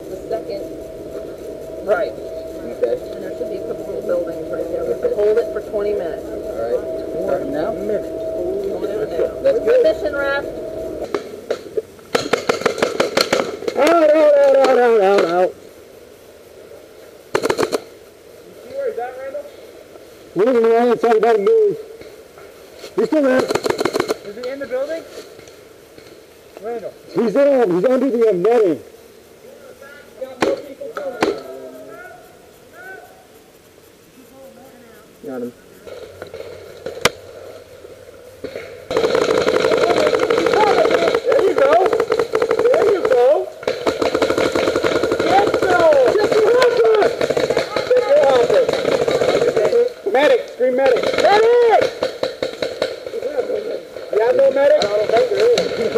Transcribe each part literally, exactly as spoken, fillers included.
the second right. Okay. And there should be a couple little buildings right there. We have to hold it for twenty minutes. All right. Starting now? Minutes. Going out now. That's Where's good. the mission raft? Out, out, out, out, out, out, out. You see where he's at, Randall? Moving around, it's about to move. He's still there. Is he in the building? Randall. He's in. He's under the netting. Got him. There you go. There you go. Let's go. Just your husband. Just your husband. Medic. Scream medic. Medic! You have no medic? I don't think there is.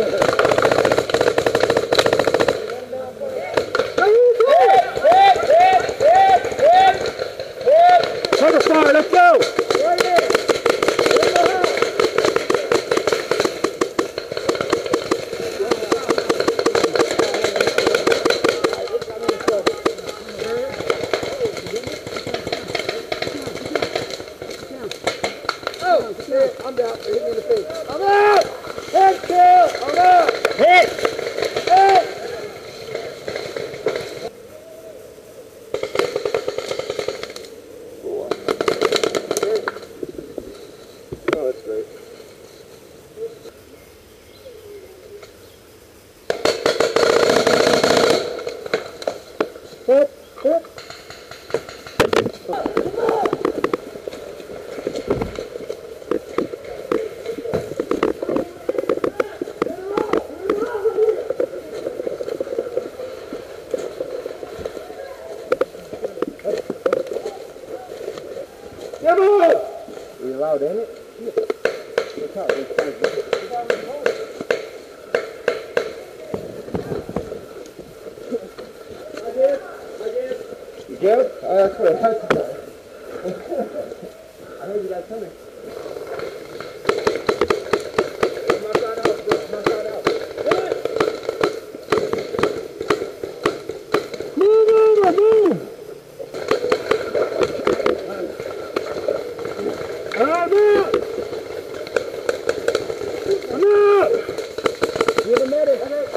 Hit, hit, hit, hit, hit. Cover fire, let's go! Right there. Oh, shit, I'm down. They hit me in the face. I'm out! Head kill! I'm out! Hit! Hit! Oh, that's great. Hit! Hit! Come on! Are you allowed in it? Look out, there's five. I did. I did. You good? Oh, that's what I had to say. I heard you guys coming. My side out, bro. My side out. What? Move over, move! I'm out! I'm out! You're the medic. I'm out.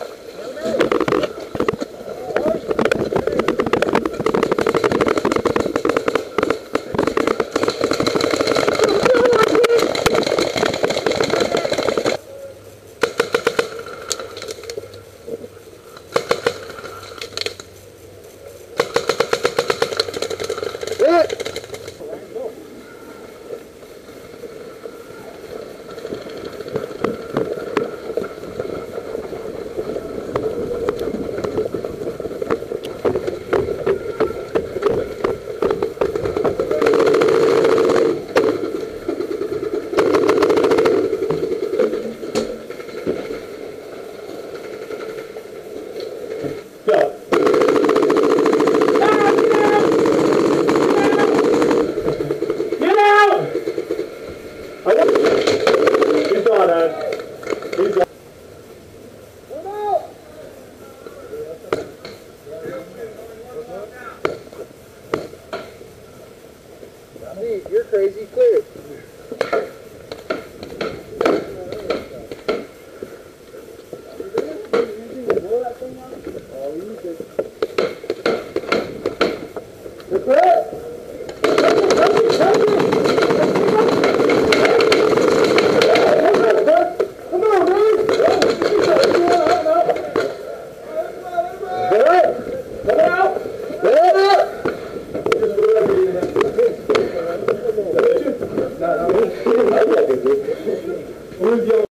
You're crazy, clear. Who's the